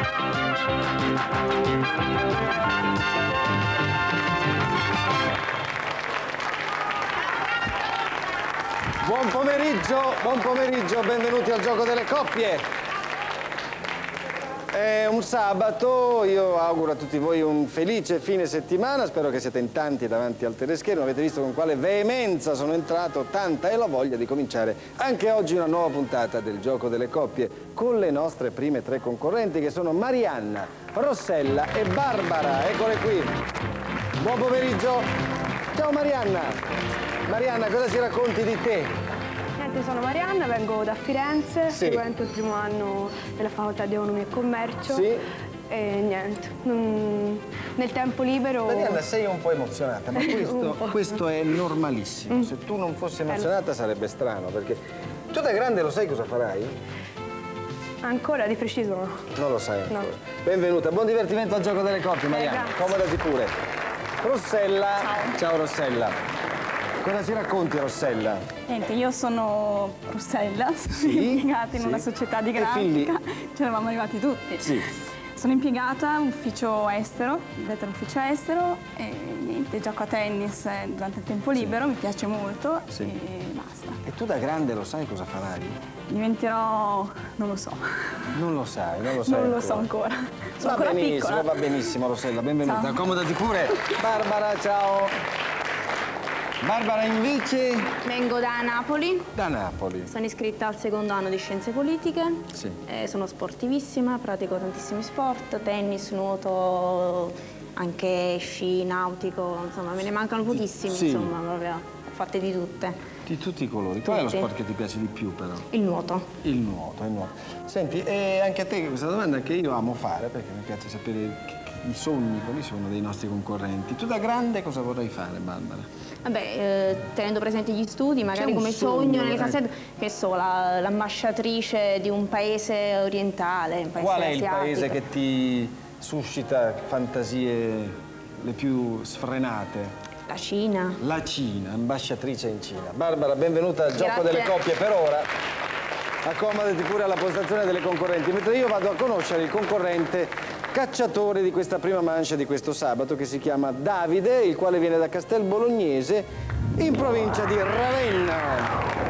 Buon pomeriggio, benvenuti al Gioco delle Coppie. È un sabato, io auguro a tutti voi un felice fine settimana, spero che siete in tanti davanti al teleschermo, avete visto con quale veemenza sono entrato, tanta è la voglia di cominciare anche oggi una nuova puntata del Gioco delle Coppie con le nostre prime tre concorrenti che sono Marianna, Rossella e Barbara, eccole qui. Buon pomeriggio. Ciao Marianna. Marianna, cosa ci racconti di te? Sono Marianna, vengo da Firenze, Sì. frequento il primo anno della facoltà di Economia e Commercio. Sì. E niente, nel tempo libero... Marianna, sei un po' emozionata, ma questo è normalissimo. Se tu non fossi emozionata sarebbe strano, perché tu da grande lo sai cosa farai? Ancora di preciso no. Non lo sai ancora. No. Benvenuta, buon divertimento al Gioco delle Coppie, Marianna. Grazie. Comodati pure. Rossella. Ciao Rossella. Cosa ci racconti, Rossella? Niente, io sono Rossella, sono impiegata in una società di grafica, ci eravamo arrivati tutti. Sì. Sono impiegata in ufficio estero, vedete l'ufficio estero, e niente, gioco a tennis durante il tempo libero, mi piace molto e basta. E tu da grande lo sai cosa farai? Diventerò... non lo so. Non lo sai, non lo sai Non ancora. lo so ancora. Sono Va ancora benissimo, piccola. va benissimo, Rossella, benvenuta. Ciao. Accomodati pure. Barbara, ciao. Barbara invece Vengo da Napoli, da Napoli. sono iscritta al secondo anno di Scienze Politiche, Sì. Sono sportivissima, pratico tantissimi sport, tennis, nuoto, anche sci, nautico, insomma me ne mancano pochissimi, Sì. insomma, proprio fatte di tutte. Di tutti i colori. Qual è lo Tutti. sport che ti piace di più però? Il nuoto. Il nuoto, il nuoto. Senti, e anche a te questa domanda che io amo fare, perché mi piace sapere i sogni, quali sono dei nostri concorrenti. Tu da grande cosa vorrai fare, Barbara? Vabbè, tenendo presenti gli studi, magari un come sogno, sogno nel cassetto, che so, l'ambasciatrice di un paese orientale, un paese Qual è il asiatico. paese che ti suscita fantasie le più sfrenate? La Cina. La Cina, ambasciatrice in Cina. Barbara, benvenuta al Gioco Grazie. delle Coppie per ora. Accomodati pure alla postazione delle concorrenti, mentre io vado a conoscere il concorrente cacciatore di questa prima mancia di questo sabato, che si chiama Davide, il quale viene da Castel Bolognese, in provincia di Ravenna.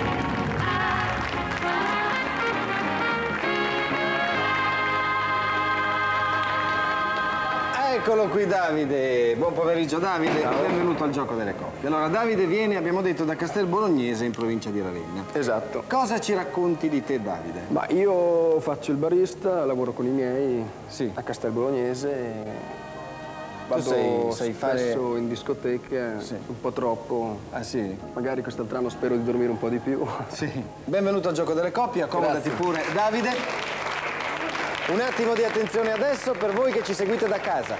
Eccolo qui Davide, buon pomeriggio Davide, benvenuto al Gioco delle Coppie. Allora Davide viene, abbiamo detto, da Castel Bolognese in provincia di Ravenna. Esatto. Cosa ci racconti di te Davide? Ma io faccio il barista, lavoro con i miei a Castel Bolognese. Vado sai spesso fare... in discoteca, un po' troppo. Ah sì? Magari quest'altro spero di dormire un po' di più. Sì. Benvenuto al Gioco delle Coppie, accomodati pure Davide. Un attimo di attenzione adesso per voi che ci seguite da casa.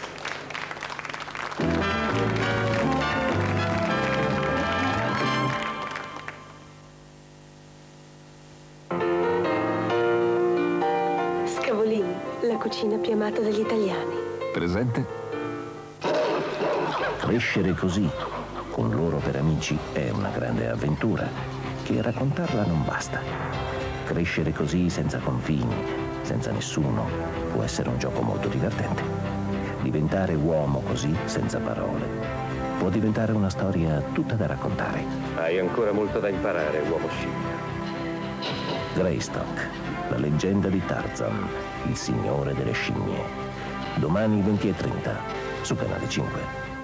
Scavolini, la cucina più amata dagli italiani. Presente? Crescere così, con loro per amici, è una grande avventura, che raccontarla non basta. Crescere così senza confini, senza nessuno, può essere un gioco molto divertente. Diventare uomo così, senza parole, può diventare una storia tutta da raccontare. Hai ancora molto da imparare, uomo scimmia. Greystock, la leggenda di Tarzan, il signore delle scimmie. Domani 20:30, su Canale 5.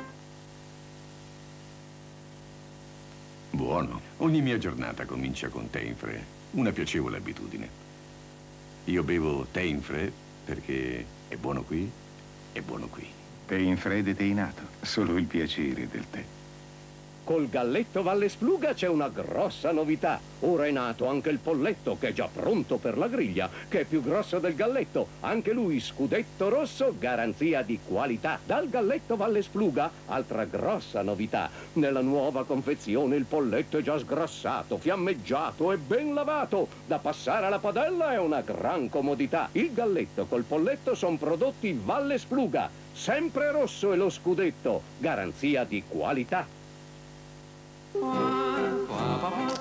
Buono. Ogni mia giornata comincia con Teinfre, una piacevole abitudine. Io bevo Teinfre perché è buono qui, è buono qui. Teinfre deteinato, solo il piacere del tè. Col galletto Valle Spluga c'è una grossa novità. Ora è nato anche il polletto, che è già pronto per la griglia, che è più grosso del galletto. Anche lui scudetto rosso, garanzia di qualità. Dal galletto Valle Spluga, altra grossa novità. Nella nuova confezione il polletto è già sgrassato, fiammeggiato e ben lavato. Da passare alla padella è una gran comodità. Il galletto col polletto sono prodotti Valle Spluga. Sempre rosso è lo scudetto, garanzia di qualità.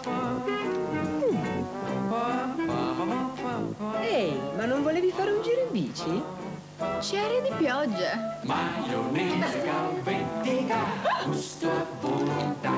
Ehi, ma non volevi fare un giro in amici? C'eri di pioggia. Maionese calventica, gusto a volontà.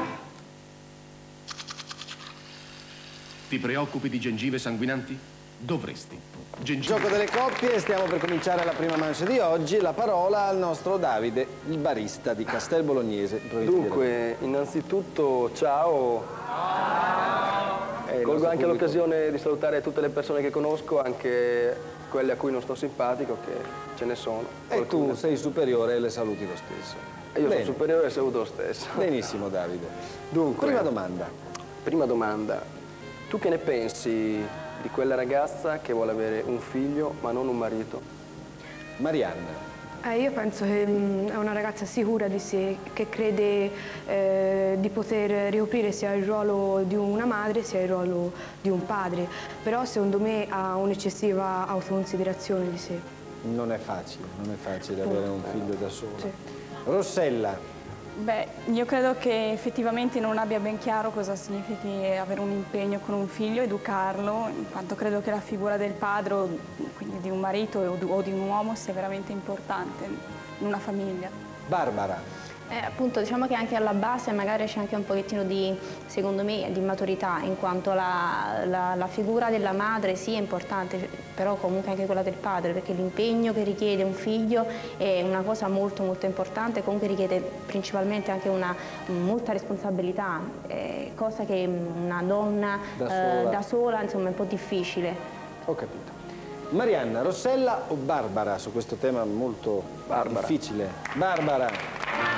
Ti preoccupi di gengive sanguinanti? Dovresti. Gioco delle coppie, stiamo per cominciare la prima manche di oggi. La parola al nostro Davide, il barista di Castel Bolognese. Dunque, innanzitutto, ciao. Colgo anche l'occasione di salutare tutte le persone che conosco, anche quelle a cui non sto simpatico, che ce ne sono. E tu sei superiore e le saluti lo stesso. E io sono superiore e saluto lo stesso. Benissimo, Davide. Dunque, prima domanda. Prima domanda. Tu che ne pensi di quella ragazza che vuole avere un figlio ma non un marito? Marianna. Io penso che è una ragazza sicura di sé, che crede di poter ricoprire sia il ruolo di una madre sia il ruolo di un padre, però secondo me ha un'eccessiva autoconsiderazione di sé. Non è facile avere un figlio da sola. Sì. Rossella. Beh, io credo che effettivamente non abbia ben chiaro cosa significhi avere un impegno con un figlio, educarlo, in quanto credo che la figura del padre, quindi di un marito o di un uomo, sia veramente importante in una famiglia. Barbara. Appunto, diciamo che anche alla base magari c'è anche un pochettino di, secondo me, di maturità, in quanto la figura della madre sì è importante, però comunque anche quella del padre, perché l'impegno che richiede un figlio è una cosa molto molto importante, comunque richiede principalmente anche molta responsabilità, cosa che una donna da sola insomma, è un po' difficile. Ho capito. Marianna, Rossella o Barbara su questo tema molto difficile? Barbara.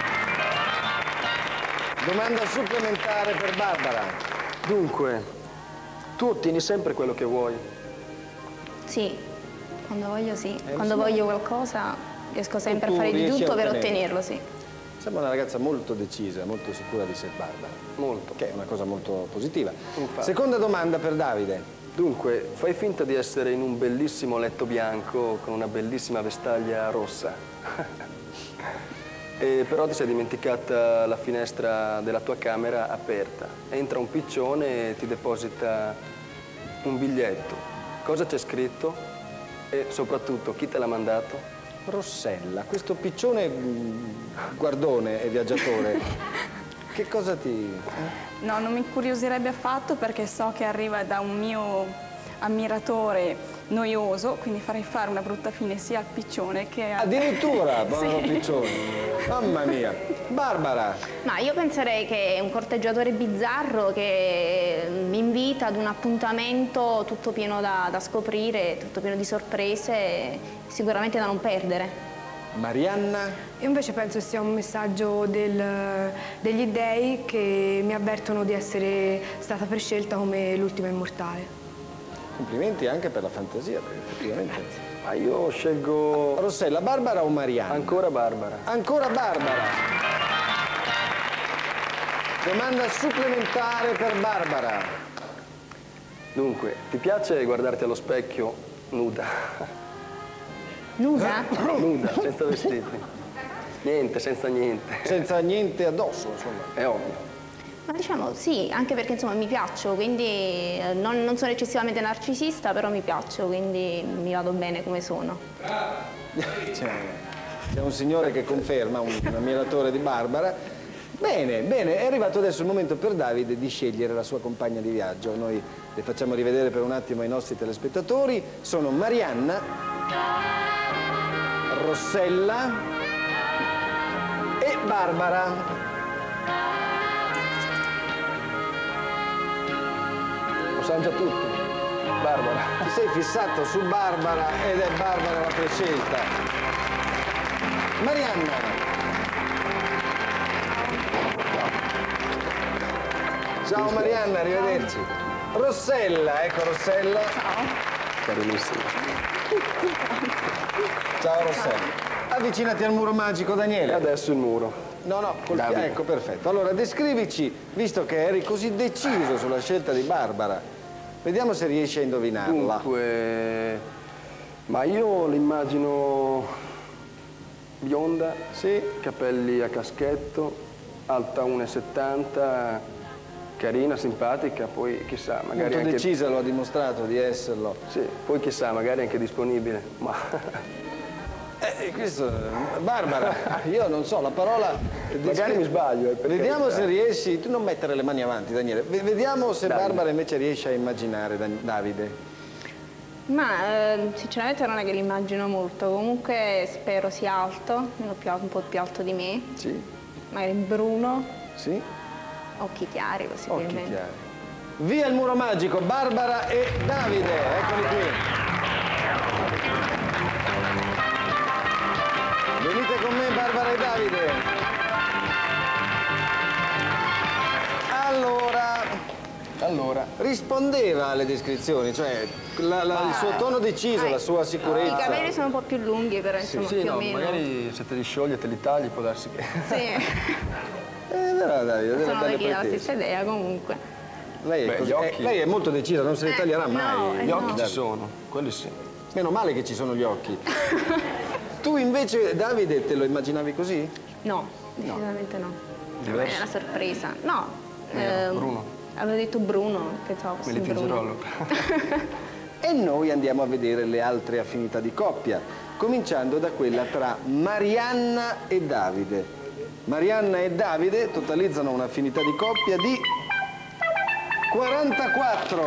Domanda supplementare per Barbara. Dunque, tu ottieni sempre quello che vuoi? Sì, quando voglio sì. Quando voglio qualcosa riesco sempre a fare di tutto per ottenerlo, sì. Sembra una ragazza molto decisa, molto sicura di sé, Barbara. Molto. Che è una cosa molto positiva. Infatti. Seconda domanda per Davide. Dunque, fai finta di essere in un bellissimo letto bianco con una bellissima vestaglia rossa. Però ti sei dimenticata la finestra della tua camera aperta. Entra un piccione e ti deposita un biglietto. Cosa c'è scritto? E soprattutto, chi te l'ha mandato? Rossella, questo piccione guardone e viaggiatore, che cosa ti... No, non mi incuriosirebbe affatto perché so che arriva da un mio ammiratore noioso, quindi farei fare una brutta fine sia al piccione che a... Addirittura, povero sì. piccione. Mamma mia. Barbara. Ma io penserei che è un corteggiatore bizzarro che mi invita ad un appuntamento tutto pieno da scoprire, tutto pieno di sorprese, sicuramente da non perdere. Marianna? Io invece penso sia un messaggio degli dei che mi avvertono di essere stata prescelta come l'ultima immortale. Complimenti anche per la fantasia, perché effettivamente... Ma io scelgo... Rossella, Barbara o Marianna? Ancora Barbara. Ancora Barbara. Domanda supplementare per Barbara. Dunque, ti piace guardarti allo specchio nuda? Nuda? Nuda, senza vestiti. Niente, senza niente. Senza niente addosso, insomma. È ovvio. Ma diciamo sì, anche perché insomma mi piaccio, quindi non sono eccessivamente narcisista, però mi piaccio, quindi mi vado bene come sono. C'è un signore che conferma, un ammiratore di Barbara. Bene, bene, è arrivato adesso il momento per Davide di scegliere la sua compagna di viaggio. Noi le facciamo rivedere per un attimo ai nostri telespettatori. Sono Marianna, Rossella e Barbara. Lo sanno già tutti. Barbara. Ti sei fissato su Barbara ed è Barbara la prescelta. Marianna. Ciao Marianna, arrivederci. Rossella, ecco Rossella. Ciao. Carinissima. Ciao Rossella. Avvicinati al muro magico, Daniele. E adesso il muro. No, ecco, perfetto. Allora, descrivici, visto che eri così deciso sulla scelta di Barbara, vediamo se riesci a indovinarla. Dunque, ma io l'immagino bionda, sì, capelli a caschetto, alta 1,70, Carina, simpatica, poi chissà, magari molto anche... decisa, lo ha dimostrato di esserlo. Sì, poi chissà, magari anche disponibile, ma... Questo, Barbara, io non so, la parola... Magari mi sbaglio. Vediamo se riesci... Tu non mettere le mani avanti, Daniele. Vediamo se Barbara invece riesce a immaginare Davide. Ma sinceramente non è che l'immagino molto, comunque spero sia alto, un po' più alto di me. Sì. Magari bruno. Sì. Occhi chiari, possibilmente. Occhi chiari. Via il muro magico, Barbara e Davide, eccoli qui. Venite con me, Barbara e Davide. Allora, rispondeva alle descrizioni, cioè il suo tono deciso, la sua sicurezza. I capelli sono un po' più lunghi, però insomma, sì, più no, o meno. magari se te li sciogli e te li tagli può darsi che... Sì. Però Davide, sono la stessa idea comunque. Lei è, lei è molto decisa, non se ne taglierà mai. Gli occhi ci sono, quelli sì. Meno male che ci sono gli occhi. Tu invece, Davide, te lo immaginavi così? No, decisamente no. Diverso? È una sorpresa. No. Bruno. Avevo detto Bruno, pensavo fosse Bruno. E noi andiamo a vedere le altre affinità di coppia, cominciando da quella tra Marianna e Davide. Marianna e Davide totalizzano un'affinità di coppia di 44.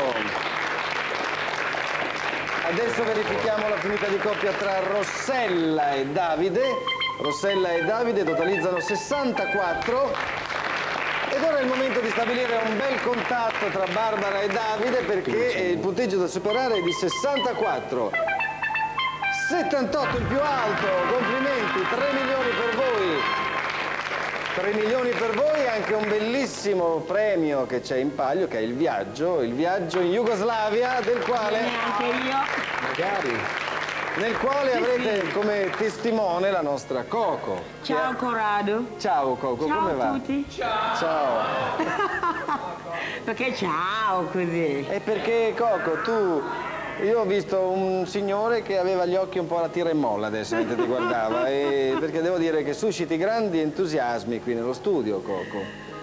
Adesso verifichiamo l'affinità di coppia tra Rossella e Davide. Rossella e Davide totalizzano 64. Ed ora è il momento di stabilire un bel contatto tra Barbara e Davide, perché il punteggio da superare è di 64. 78 il più alto, complimenti, 3 milioni per voi. 3 milioni per voi e anche un bellissimo premio che c'è in palio, che è il viaggio in Jugoslavia, del quale... Neanche io. Magari. Nel quale avrete come testimone la nostra Coco. Ciao Corrado. Ciao Coco, ciao come va? Ciao a tutti. Ciao. Perché ciao così? E perché Coco, io ho visto un signore che aveva gli occhi un po' alla tira e molla adesso mentre ti guardava, perché devo dire che susciti grandi entusiasmi qui nello studio, Coco.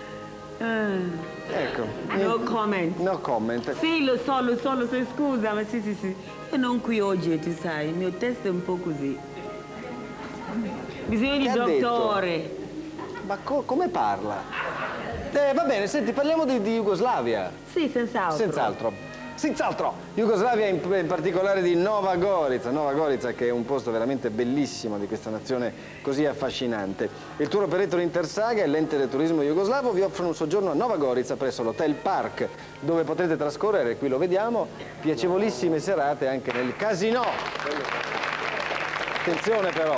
Ecco. No comment. No comment. Sì, lo so, scusa, ma sì. Io non qui oggi, tu sai, il mio test è un po' così. Bisogno di dottore. Ma come parla? Va bene, senti, parliamo di Jugoslavia. Sì, senz'altro. Senz'altro. Jugoslavia, in particolare di Nova Gorica. Nova Gorica, che è un posto veramente bellissimo di questa nazione così affascinante. Il tour operator Intersaga e l'ente del turismo jugoslavo vi offrono un soggiorno a Nova Gorica presso l'Hotel Park, dove potrete trascorrere, qui lo vediamo, piacevolissime serate anche nel casino. Attenzione però.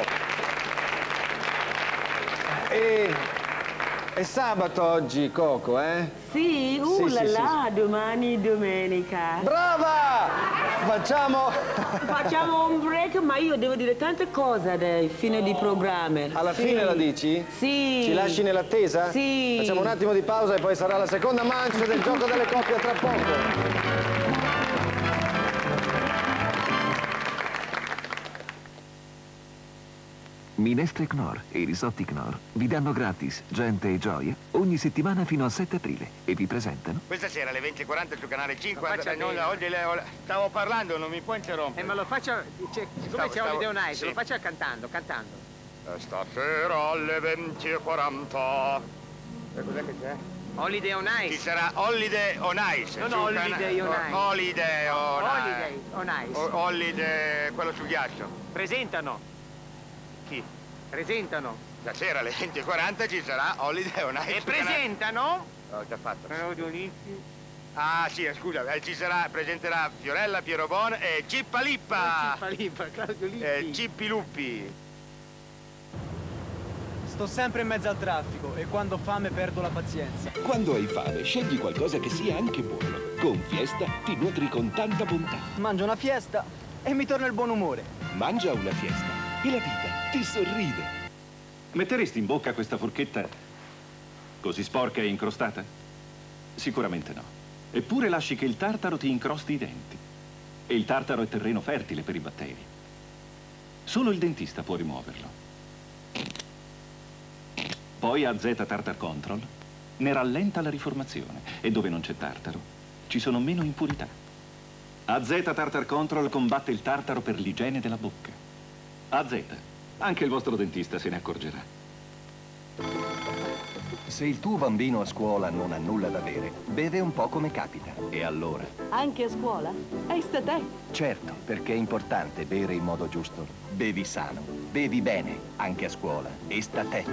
È sabato oggi, Coco, eh? Sì, là, domani domenica. Brava! Facciamo un break, ma io devo dire tante cose alla fine di programma. Alla fine la dici? Sì. Ci lasci nell'attesa? Sì. Facciamo un attimo di pausa e poi sarà la seconda mancia del gioco delle coppie tra poco. Minestre Knorr e i risotti Knorr vi danno gratis gente e gioia ogni settimana fino al 7 aprile e vi presentano. Questa sera alle 20:40 sul canale 5. Stavo parlando, non mi può interrompere. Ma lo faccia, siccome c'è Holiday on Ice, lo faccia cantando. Stasera alle 20:40. Cos'è che c'è? Holiday on Ice. Ci sarà Holiday on Ice. Non Holiday on Ice. Holiday on Ice. Holiday on Ice. Holiday, quello sul ghiaccio. Presentano. Chi? Presentano. Stasera alle 20:40 ci sarà Holiday on Ice. E presentano? L'ho già fatto. Claudio Lippi. Ah sì, scusa, presenterà Fiorella, Piero Bon e Cippa Lippa. Claudio Lippi. Cippi Luppi. Sto sempre in mezzo al traffico e quando ho fame perdo la pazienza. Quando hai fame, scegli qualcosa che sia anche buono. Con Fiesta ti nutri con tanta bontà. Mangio una Fiesta e mi torna il buon umore. Mangia una Fiesta e la vita ti sorride. Metteresti in bocca questa forchetta così sporca e incrostata? Sicuramente no. Eppure lasci che il tartaro ti incrosti i denti. E il tartaro è terreno fertile per i batteri. Solo il dentista può rimuoverlo. Poi AZ Tartar Control ne rallenta la riformazione e dove non c'è tartaro ci sono meno impurità. AZ Tartar Control combatte il tartaro per l'igiene della bocca. AZ, anche il vostro dentista se ne accorgerà. Se il tuo bambino a scuola non ha nulla da bere, beve un po' come capita. E allora? Anche a scuola? Esta te. Certo, perché è importante bere in modo giusto. Bevi sano, bevi bene, anche a scuola. Esta te.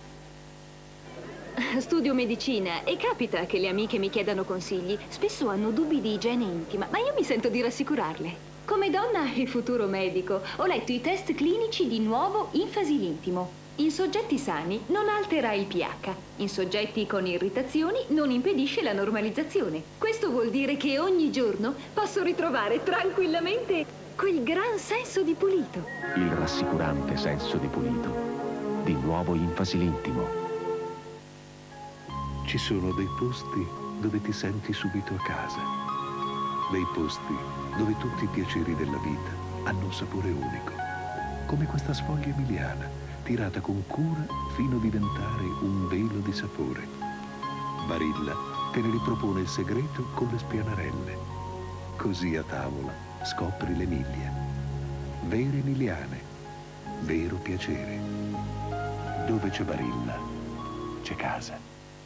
Studio medicina e capita che le amiche mi chiedano consigli. Spesso hanno dubbi di igiene intima, ma io mi sento di rassicurarle. Come donna e futuro medico, ho letto i test clinici di nuovo Infasil Intimo. In soggetti sani non altera il pH, in soggetti con irritazioni non impedisce la normalizzazione. Questo vuol dire che ogni giorno posso ritrovare tranquillamente quel gran senso di pulito. Il rassicurante senso di pulito. Di nuovo Infasil Intimo. Ci sono dei posti dove ti senti subito a casa. Dei posti dove tutti i piaceri della vita hanno un sapore unico. Come questa sfoglia emiliana, tirata con cura fino a diventare un velo di sapore. Barilla te ne ripropone il segreto con le spianarelle. Così a tavola scopri l'Emilia. Vere emiliane, vero piacere. Dove c'è Barilla, c'è casa.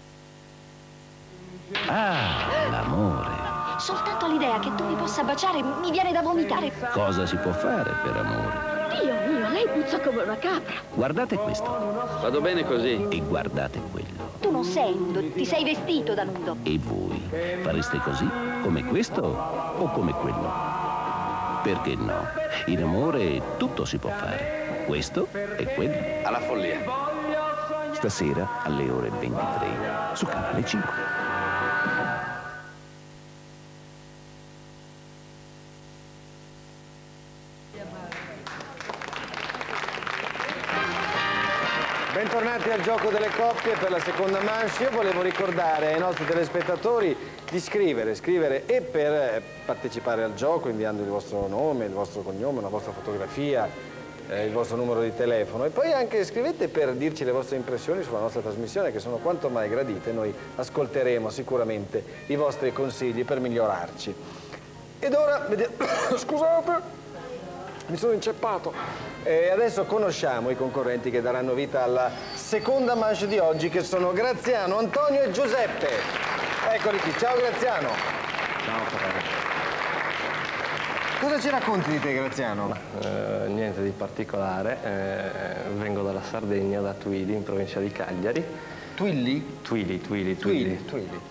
Ah, l'amore. Soltanto l'idea che tu mi possa baciare mi viene da vomitare. Cosa si può fare per amore? Dio mio, lei puzza come una capra. Guardate questo. Vado bene così. E guardate quello. Tu non sei nudo, ti sei vestito da nudo. E voi? Fareste così? Come questo o come quello? Perché no? In amore tutto si può fare. Questo e quello. Alla follia. Stasera alle ore 23 su Canale 5. Bentornati al gioco delle coppie per la seconda manche. Io volevo ricordare ai nostri telespettatori di scrivere e per partecipare al gioco inviando il vostro nome, il vostro cognome, una vostra fotografia, il vostro numero di telefono e poi anche scrivete per dirci le vostre impressioni sulla nostra trasmissione che sono quanto mai gradite. Noi ascolteremo sicuramente i vostri consigli per migliorarci. Ed ora, scusate, mi sono inceppato. E adesso conosciamo i concorrenti che daranno vita alla seconda manche di oggi, che sono Graziano, Antonio e Giuseppe. Eccoli qui. Ciao Graziano. Ciao Ferrari. Cosa ci racconti di te, Graziano? Niente di particolare. Vengo dalla Sardegna, da Tuili, in provincia di Cagliari. Tuili? Tuili.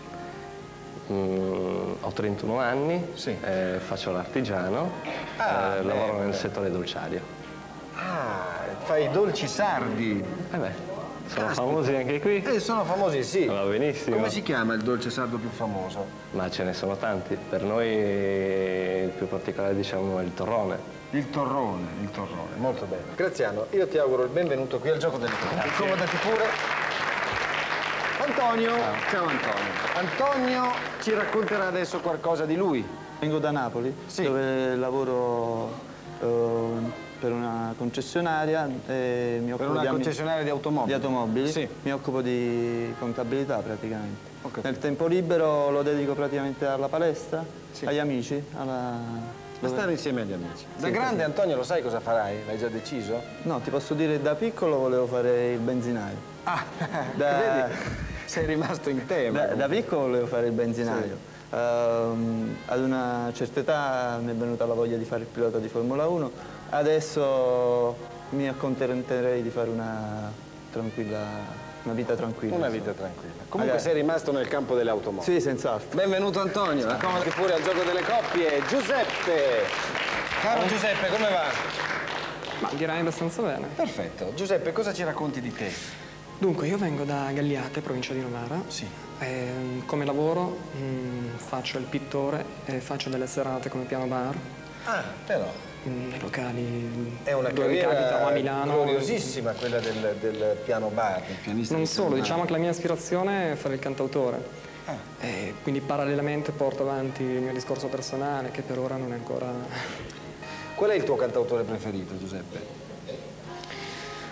Ho 31 anni, sì. Faccio l'artigiano, lavoro nel settore dolciario. Ah, fai i dolci sardi. Sono famosi anche qui? Sono famosi, sì. Va benissimo. Come si chiama il dolce sardo più famoso? Ma ce ne sono tanti. Per noi il più particolare, diciamo, è il torrone. Il torrone, molto bene. Graziano, io ti auguro il benvenuto qui al gioco delle coppie. Accomodati pure. Antonio. Ciao Antonio. Antonio ci racconterà adesso qualcosa di lui. Vengo da Napoli, sì, dove lavoro per una concessionaria e mi occupo concessionaria di automobili? Di automobili, sì. Mi occupo di contabilità praticamente. Nel tempo libero lo dedico praticamente alla palestra, sì, agli amici, a stare insieme agli amici. Da grande, Antonio, lo sai cosa farai? L'hai già deciso? No, ti posso dire, da piccolo volevo fare il benzinaio. Ah, vedi, sei rimasto in tema. Da piccolo volevo fare il benzinaio. Sì. Ad una certa età mi è venuta la voglia di fare il pilota di Formula 1. Adesso mi accontenterei di fare una vita tranquilla. Una vita tranquilla. Comunque sei rimasto nel campo delle automobili. Sì, senz'altro. Benvenuto Antonio, accomodati pure al gioco delle coppie. Giuseppe! Caro Giuseppe, come va? Ma direi abbastanza bene. Perfetto. Giuseppe, cosa ci racconti di te? Dunque, io vengo da Gagliate, provincia di Novara. Sì. Come lavoro faccio il pittore e faccio delle serate come piano bar. Ah, però. Nei locali. È una dove capita, o a Milano. Gloriosissima quella del piano bar, del pianista. Non solo, diciamo che la mia aspirazione è fare il cantautore. E quindi parallelamente porto avanti il mio discorso personale, che per ora non è ancora... Qual è il tuo cantautore preferito, Giuseppe?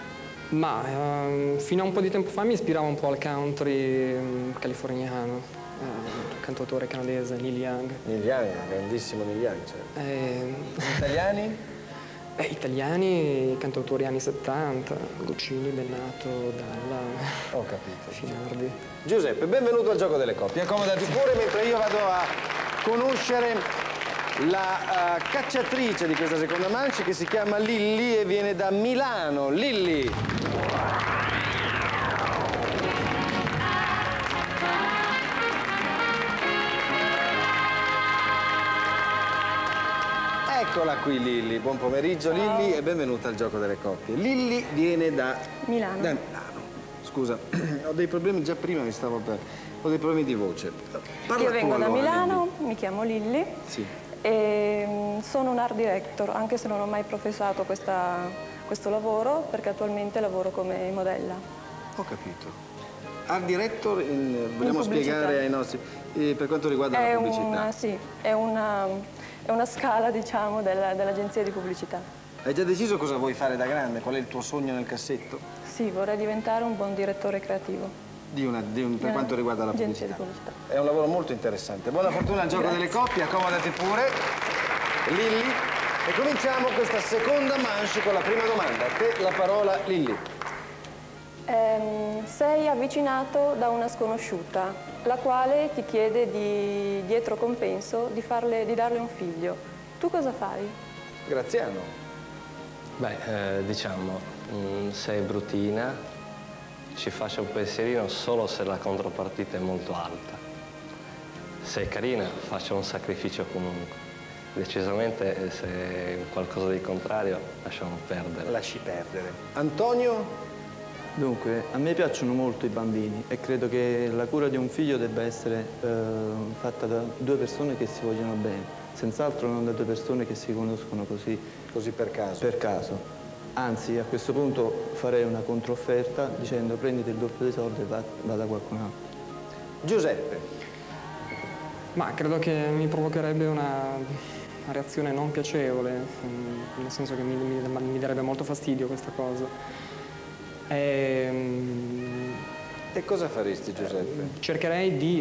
Ma fino a un po' di tempo fa mi ispirava un po' al country californiano, cantautore canadese Neil Young. Neil Young, grandissimo Neil Young, certo. Italiani? Italiani, cantautori anni 70, Guccini, Bennato, Dalla, ho capito. Finardi. Giuseppe, benvenuto al Gioco delle Coppie. Accomodati pure mentre io vado a conoscere la cacciatrice di questa seconda manche, che si chiama Lilli e viene da Milano. Lilli! Eccola qui Lilli, buon pomeriggio Lilli e benvenuta al Gioco delle Coppie. Lilli viene da Milano. Scusa, ho dei problemi già prima, ho dei problemi di voce. Parla Io vengo tu, da allora, Milano, Lilli. mi chiamo Lilli Sì. e sono un art director, anche se non ho mai professato questo lavoro, perché attualmente lavoro come modella. Ho capito. Art director, vogliamo pubblicità. spiegare ai nostri, per quanto riguarda la pubblicità? Sì, è una scala, diciamo, dell'agenzia di pubblicità. Hai già deciso cosa vuoi fare da grande? Qual è il tuo sogno nel cassetto? Sì, vorrei diventare un buon direttore creativo. Per quanto riguarda la agenzia pubblicità. di pubblicità. È un lavoro molto interessante. Buona fortuna al Gioco delle Coppie, accomodati pure, Lilli. E cominciamo questa seconda manche con la prima domanda. A te la parola, Lilli. Sei avvicinato da una sconosciuta, la quale ti chiede dietro compenso di darle un figlio. Tu cosa fai? Graziano. Beh, diciamo, sei bruttina, ci faccio un pensierino solo se la contropartita è molto alta. Sei carina, faccio un sacrificio comunque. Decisamente, se è qualcosa di contrario, lasciamo perdere. Lasci perdere. Antonio? Dunque, a me piacciono molto i bambini e credo che la cura di un figlio debba essere fatta da due persone che si vogliono bene, senz'altro non da due persone che si conoscono così per caso. Per caso. Anzi, a questo punto farei una controfferta dicendo prenditi il doppio dei soldi e va da qualcun altro. Giuseppe. Ma credo che mi provocherebbe una reazione non piacevole, nel senso che mi darebbe molto fastidio questa cosa. E cosa faresti, Giuseppe? Cercherei di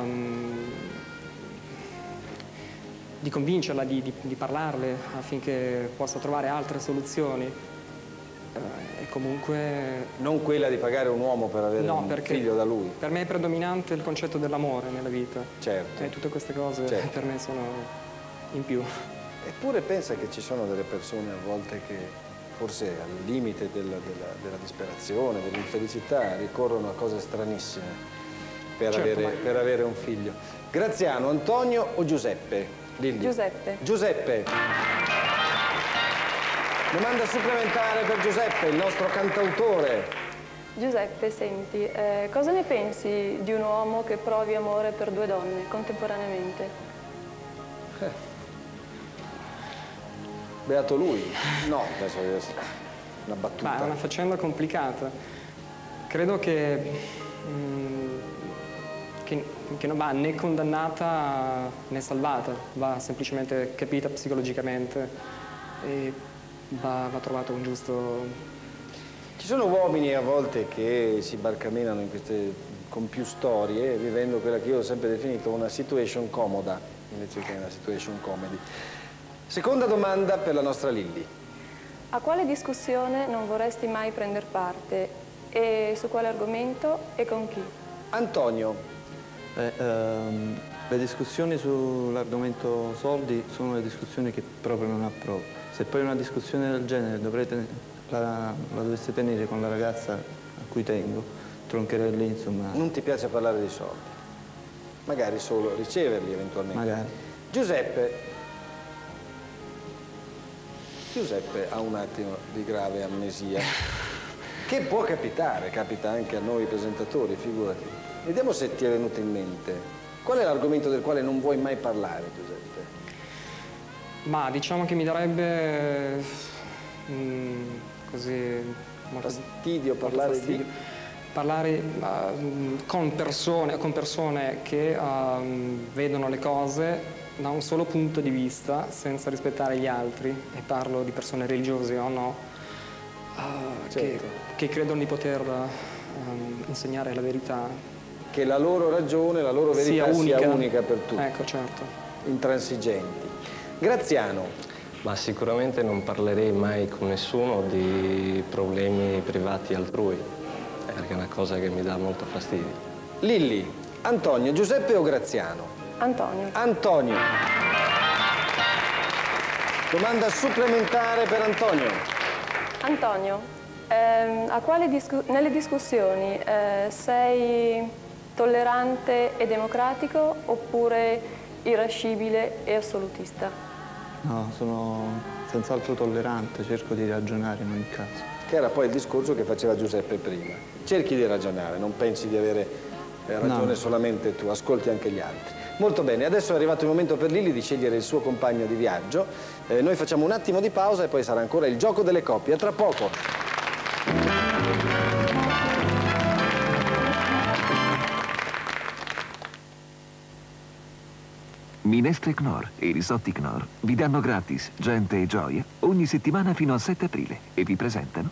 convincerla, di parlarle affinché possa trovare altre soluzioni. E comunque... Non quella di pagare un uomo per avere un figlio da lui? Per me è predominante il concetto dell'amore nella vita. Certo. E tutte queste cose per me sono in più. Eppure pensa che ci sono delle persone a volte che forse al limite della disperazione, dell'infelicità, ricorrono a cose stranissime per avere un figlio. Graziano, Antonio o Giuseppe? Lilli. Giuseppe. Giuseppe. Domanda supplementare per Giuseppe, il nostro cantautore. Giuseppe, senti, cosa ne pensi di un uomo che provi amore per due donne contemporaneamente? Beato lui. No, adesso una battuta. Ma è una faccenda complicata. Credo che non va né condannata né salvata, va semplicemente capita psicologicamente e va trovato un giusto... Ci sono uomini a volte che si barcamenano con più storie, vivendo quella che io ho sempre definito una situation comoda, invece che una situation comedy. Seconda domanda per la nostra Lilli. A quale discussione non vorresti mai prendere parte? E su quale argomento e con chi? Antonio. Le discussioni sull'argomento soldi sono le discussioni che proprio non approvo. Se poi una discussione del genere la dovesse tenere con la ragazza a cui tengo, troncherei lì, insomma. Non ti piace parlare di soldi? Magari solo riceverli eventualmente? Magari. Giuseppe ha un attimo di grave amnesia, che può capitare, capita anche a noi presentatori, figurati. Vediamo se ti è venuto in mente. Qual è l'argomento del quale non vuoi mai parlare, Giuseppe? Ma diciamo che mi darebbe così... fastidio parlare di... Parlare con persone che vedono le cose da un solo punto di vista, senza rispettare gli altri, e parlo di persone religiose o no, che credono di poter insegnare la verità. Che la loro ragione, la loro verità sia unica per tutti. Ecco, certo. Intransigenti. Graziano. Ma sicuramente non parlerei mai con nessuno di problemi privati altrui, perché è una cosa che mi dà molto fastidio. Lilli, Antonio, Giuseppe o Graziano? Antonio. Antonio. Domanda supplementare per Antonio. Antonio, nelle discussioni sei tollerante e democratico oppure irascibile e assolutista? No, sono senz'altro tollerante, cerco di ragionare in ogni caso. Che era poi il discorso che faceva Giuseppe prima. Cerchi di ragionare, non pensi di avere ragione solamente tu, ascolti anche gli altri. Molto bene, adesso è arrivato il momento per Lilli di scegliere il suo compagno di viaggio. Noi facciamo un attimo di pausa e poi sarà ancora il gioco delle coppie. A tra poco. Minestre Knorr e risotti Knorr vi danno gratis gente e gioia ogni settimana fino al 7 aprile e vi presentano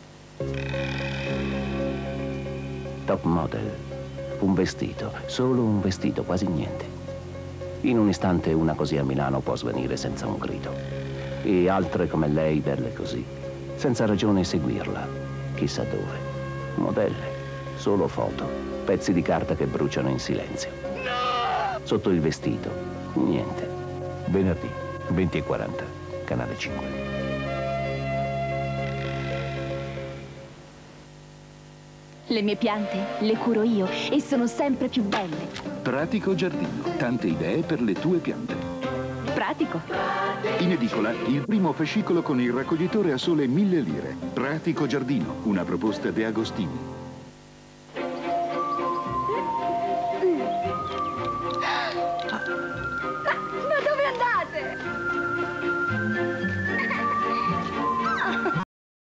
Top Model. Un vestito, solo un vestito, quasi niente. In un istante una così a Milano può svanire senza un grido. E altre come lei verle così, senza ragione seguirla, chissà dove. Modelle, solo foto, pezzi di carta che bruciano in silenzio. Sotto il vestito, niente. Venerdì, 20:40, Canale 5. Le mie piante le curo io e sono sempre più belle. Pratico Giardino, tante idee per le tue piante. Pratico. In edicola, il primo fascicolo con il raccoglitore a sole 1.000 lire. Pratico Giardino, una proposta De Agostini.